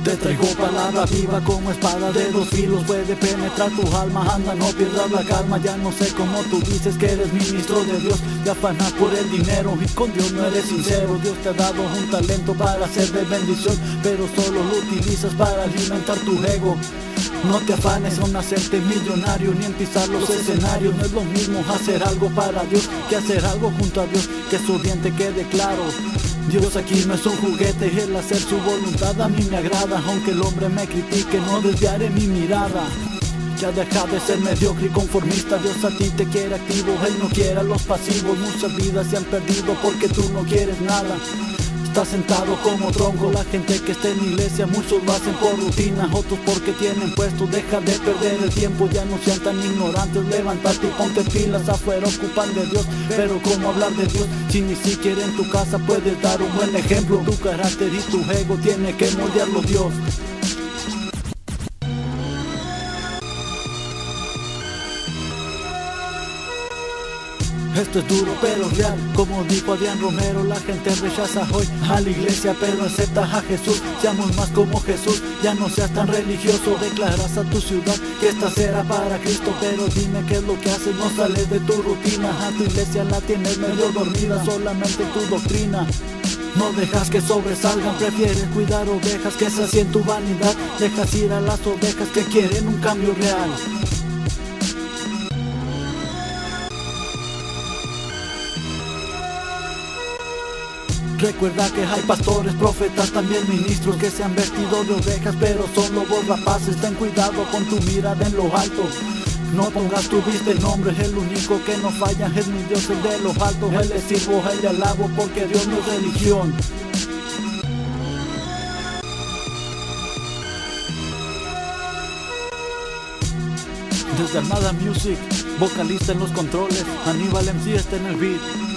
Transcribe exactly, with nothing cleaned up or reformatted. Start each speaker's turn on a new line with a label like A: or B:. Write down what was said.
A: Te traigo palabra viva como espada de dos filos. Puede penetrar tu alma, anda, no pierdas la calma. Ya no sé cómo tú dices que eres ministro de Dios. Te afanas por el dinero y con Dios no eres sincero. Dios te ha dado un talento para ser de bendición, pero solo lo utilizas para alimentar tu ego. No te afanes en hacerte millonario ni en pisar los escenarios. No es lo mismo hacer algo para Dios que hacer algo junto a Dios. Que eso bien te quede claro. Dios aquí no es un juguete, el hacer su voluntad a mí me agrada. Aunque el hombre me critique, no desviaré mi mirada. Ya deja de ser mediocre y conformista. Dios a ti te quiere activo, Él no quiere a los pasivos. Muchas vidas se han perdido porque tú no quieres nada. Estás sentado como tronco. La gente que está en iglesia, muchos lo hacen por rutina, otros porque tienen puesto. Deja de perder el tiempo, ya no sean tan ignorantes. Levántate y ponte pilas, afuera ocupan de Dios. Pero ¿cómo hablar de Dios si ni siquiera en tu casa puedes dar un buen ejemplo? Tu carácter y tu ego tiene que moldearlo Dios. Esto es duro pero real, como dijo Adrián Romero. La gente rechaza hoy a la iglesia pero acepta a Jesús. Seamos más como Jesús, ya no seas tan religioso. Declaras a tu ciudad que esta será para Cristo, pero dime qué es lo que haces, no sales de tu rutina. A tu iglesia la tienes medio dormida, solamente tu doctrina. No dejas que sobresalgan, prefieres cuidar ovejas que sacien tu vanidad. Dejas ir a las ovejas que quieren un cambio real. Recuerda que hay pastores, profetas, también ministros que se han vestido de ovejas pero son lobos rapaces. Ten cuidado con tu mirada en lo alto. No pongas tu vista en nombre, el único que no falla es mi Dios, el de lo alto. Él le sirvo, él le alabo porque Dios no es religión. Desde Armada Music, vocalista en los controles, Aníbal M C está en el beat.